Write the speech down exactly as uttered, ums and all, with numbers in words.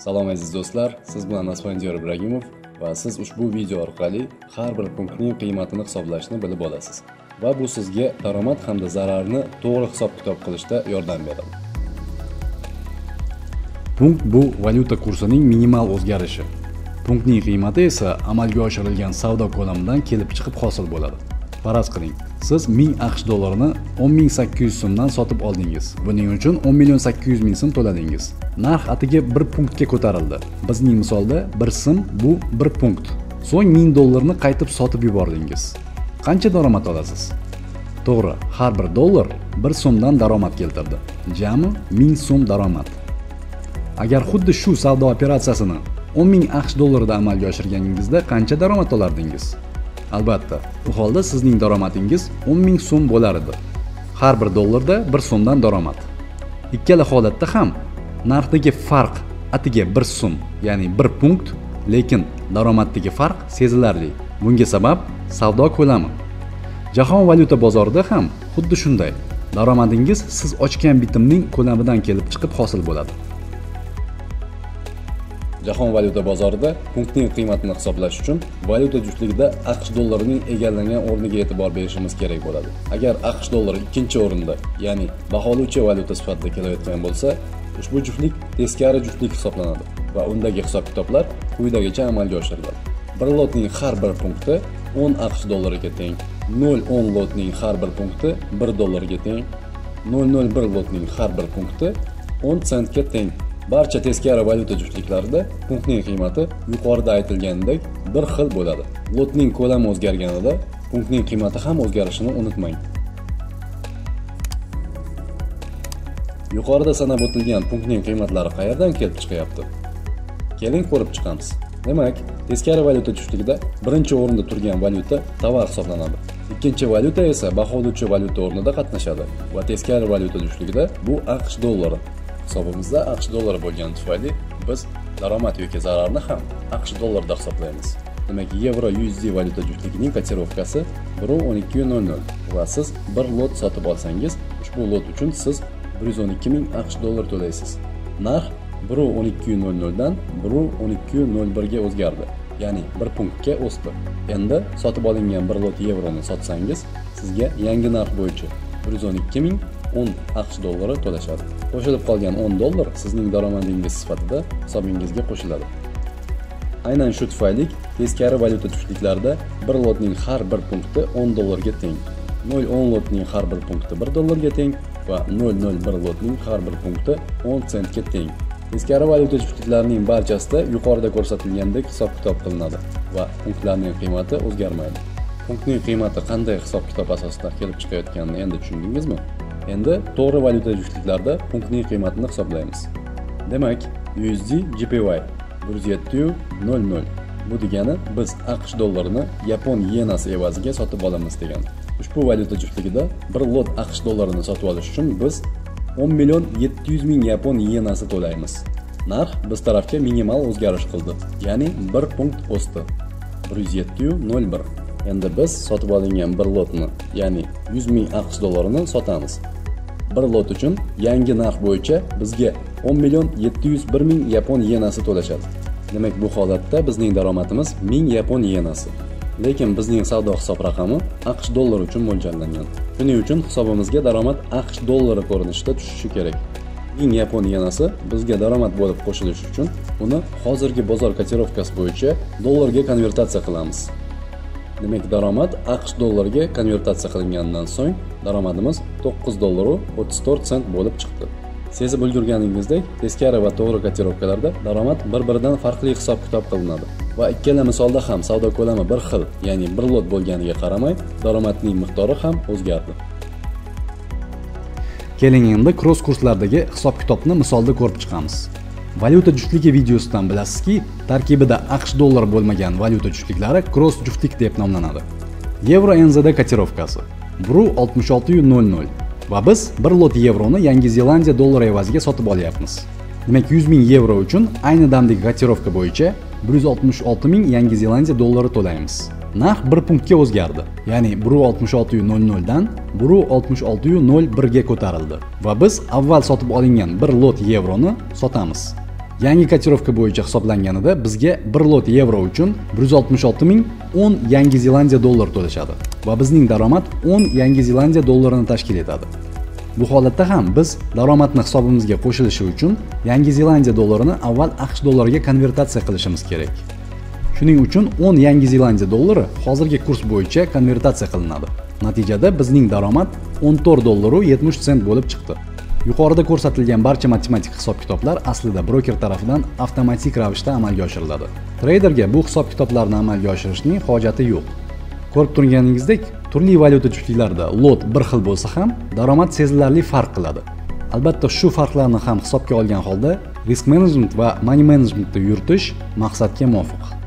Salom aziz do'stlar, siz bilan Asfandiyor Ibragimov va siz ushbu video orqali har bir punktning qiymatini hisoblashni bilib olasiz va bu sizga daromad hamda zararni to'g'ri hisob-kitob qilishda yordam beradi. Punkt bu valyuta kursining minimal o'zgarishi. Punktning qiymati esa amalga oshirilgan savdo ko'lamidan kelib chiqib hosil bo'ladi. Faraz qiling, siz ming AQSh dollarini o'n ming sakkiz yuz so'mdan sotib oldingiz. Buning uchun o'n million sakkiz yuz ming so'm to'ladingiz. Narx atigi bir punktga ko'tarildi. Bizning misolda bir so'm bu bir punkt. So'ng ming dollarni qaytib sotib yubordingiz. Qancha daromad olasiz? To'g'ri, har bir dollar bir so'mdan daromad keltirdi. Jami ming so'm daromad. Agar xuddi shu savdo operatsiyasini o'n ming AQSh dollarida amalga oshirganingizda qancha daromad olardingiz? Albatta, bu holda sizning daromadingiz o'n ming so'm bo'lar edi. Har bir dollarda bir so'mdan daromad. Ikkala holatda ham narxdagi farq atiga bir so'm, ya'ni bir punkt, lekin daromaddagi farq sezilarli. Bunga sabab savdo ko'lami. Jahon valyuta bozorida ham xuddi shunday. Daromadingiz siz ochgan bitimning ko'lamidan kelib chiqib hosil bo'ladi. Jahon valyuta bozorida punktning qiymatini hisoblash uchun valyuta juftligida AQSh dollarining egallagan o'rniga e'tibor berishimiz kerak bo'ladi. Agar AQSh dollari ikkinchi o'rinda, ya'ni baholovchi valyuta sifatida kelayotgan bo'lsa, ushbu juftlik teskari juftlik hisoblanadi va undagi hisob-kitoblar quyidagicha amalga oshiriladi. bir lotning har bir punkti o'n AQSh dollariga teng, nol o'n lotning har bir punkti bir dollarga teng, nol nol bir lotning har bir punkti o'n sentga teng. Barcha teskari valyuta juftliklarida punktning qiymati yuqorida aytilganidek bir xil bo'ladi. Lotning ko'lami o'zgarganida punktning qiymati ham o'zgarishini unutmang. Yuqorida sanab o'tilgan punktning qiymatlari qayerdan kelib chiqyapti? Keling ko'rib chiqamiz. Demak, teskari valyuta juftligida birinchi o'rinda turgan valyuta tovar hisoblanadi. Ikkinchi valyuta esa baholovchi valyuta o'rnida qatnashadi va teskari valyuta juftligida bu AQSh dollari. Hisobimizda AQSh dollari bo'lgani tufayli biz daromad yoki zararni ham AQSh dollarida hisoblaymiz. Demak, yevro U S D valyuta juftligining kotirovkasi bir o'n ikki nol nol va siz bir lot sotib olsangiz, ushbu lot uchun siz bir yuz o'n ikki ming AQSh dollar to'laysiz. Narx bir o'n ikki nol nol dan bir o'n ikki nol bir ga o'zgardi, ya'ni bir punktga o'sdi. Endi sotib olingan bir lot yevroni sotsangiz, sizga yangi narx bo'yicha bir yuz o'n ikki ming o'n AQSh dollari to'lashadi. Qo'shilib qolgan o'n dollar sizning daromadingiz sifatida hisobingizga qo'shiladi. Aynan shu tufayli teskari valyuta juftliklarida bir lotning har bir punkti o'n dollarga teng, nol o'n lotning har bir punkti bir dollarga teng va nol nol bir lotning har bir punkti o'n sentga teng. Teskari valyuta juftliklarining barchasida yuqorida ko'rsatilgandek hisob-kitob qilinadi va punktlarning qiymati o'zgarmaydi. Punktning qiymati qanday hisob-kitob asosida kelib chiqayotganini endi tushundingizmi? Endi to'g'ri valyuta juftliklarida punktning qiymatini hisoblaymiz. Demak, U S D J P Y bir yuz yetti nol nol. Bu degani biz AQSh dollarini Yapon yenasi evaziga sotib olamiz degani. Ushbu valyuta juftligida bir lot AQSh dollarini sotib olish uchun biz o'n million yetti yuz ming Yapon yenasi to'laymiz. Narx biz tarafga minimal o'zgarish qildi, ya'ni bir punkt o'sdi. bir yuz yetti nol bir. Endi biz sotib olingan bir lotni, ya'ni yuz ming AQSh dollarini sotamiz. Bir lot uchun yangi narx bo'yicha bizga o'n million yetti yuz bir ming Yapon yenasi to'lashadi. Demak, bu holatda bizning daromadimiz ming Yapon yenasi. Lekin bizning savdo hisob raqami AQSh dollari uchun mo'ljallangan. Shuning uchun hisobimizga daromad AQSh dollari ko'rinishida tushishi kerak. ming Yapon yenasi bizga daromad bo'lib qo'shilishi uchun uni hozirgi bozor kotirovkasi bo'yicha dollarga konvertatsiya qilamiz. Demak, daromad AQSh dollariga konvertatsiya qilingandan so'ng daromadimiz to'qqiz dollar o'ttiz to'rt sent bo'lib chiqdi. Sezib ulgurganingizdek, teskari va to'g'ri kotirovkalarda daromad bir-biridan farqli hisob-kitob qilinadi va ikkala misolda ham savdo ko'lami bir xil, ya'ni bir lot bo'lganiga qaramay, daromadning miqdori ham o'zgardi. Keling endi cross kurslardagi hisob-kitobni misolda ko'rib chiqamiz. Valyuta juftligi videosidan bilasizki, tarkibida AQSh dollari bo'lmagan valyuta juftliklari cross juftlik deb nomlanadi. Yevro N Z D kotirovkasi bir oltmish olti nol nol va biz bir lot yevroni Yangi Zelandiya dollari evaziga sotib olyapmiz. Demak, yuz ming yevro uchun ayni damdagi kotirovka bo'yicha bir yuz oltmish olti ming Yangi Zelandiya dollari to'laymiz. Narx bir punktga o'zgardi, ya'ni bir oltmish olti nol nol dan bir oltmish olti nol bir ga ko'tarildi va biz avval sotib olingan bir lot yevroni sotamiz. Yangi kotirovka bo'yicha hisoblanganida bizga bir lot yevro uchun bir yuz oltmish olti ming o'n Yangi Zelandiya dollari to'lashadi va bizning daromad o'n Yangi Zelandiya dollarini tashkil etadi. Bu holatda ham biz daromadni hisobimizga qo'shilishi uchun Yangi Zelandiya dollarini avval AQSh dollariga konvertatsiya qilishimiz kerak. Shuning uchun o'n Yangi Zelandiya dollari hozirgi kurs bo'yicha konvertatsiya qilinadi. Natijada bizning daromad o'n to'rt dollar yetmish sent bo'lib chiqdi. Yuqorida ko'rsatilgan barcha matematik hisob-kitoblar aslida broker tomonidan avtomatik ravishda amalga oshiriladi. Treyderga bu hisob-kitoblarni amalga oshirishning hojati yo'q. Ko'rib turganingizdek, turli valyuta juftliklarida lot bir xil bo'lsa ham, daromad sezilarli farq qiladi. Albatta, shu farqlarni ham hisobga olgan holda risk management va money managementni yuritish maqsadga muvofiq.